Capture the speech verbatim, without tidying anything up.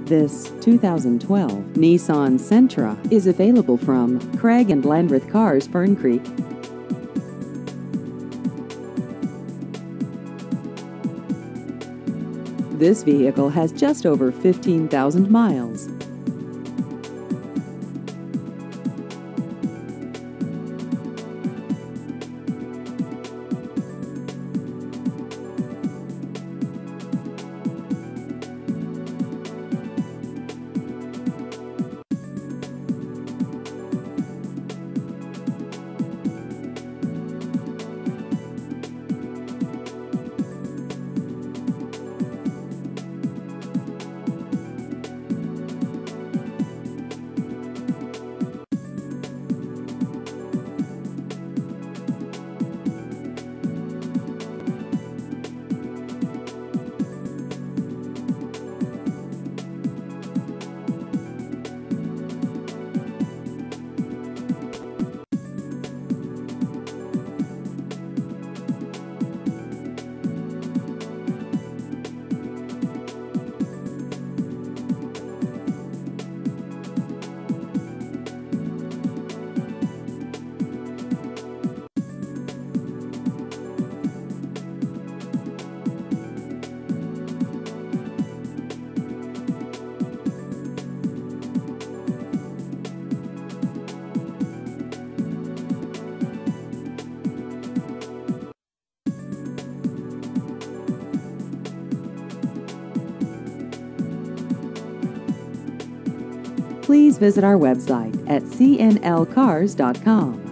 This two thousand twelve Nissan Sentra is available from Craig and Landreth Cars, Fern Creek. This vehicle has just over fifteen thousand miles. Please visit our website at c n l cars dot com.